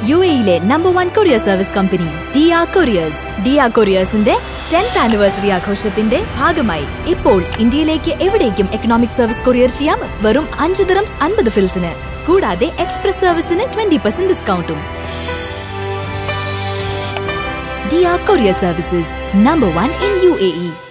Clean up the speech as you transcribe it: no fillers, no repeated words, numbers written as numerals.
UAE #1 courier service company, Couriers. Couriersന്റെ 10th anniversary ആഘോഷത്തിന്റെ ഭാഗമായി ഇപ്പോൾ ഇന്ത്യയിലേക്ക് എവിടേക്കും എക്കണോമിക് സർവീസ് കൊറിയർ ചെയ്യാം വെറും 5 ദിർഹംസ് 50 ഫിൽസിന്. കൂടാതെ എക്സ്പ്രസ് സർവീസിന് 20% ഡിസ്കൗണ്ടും. Courier Services, #1 in UAE.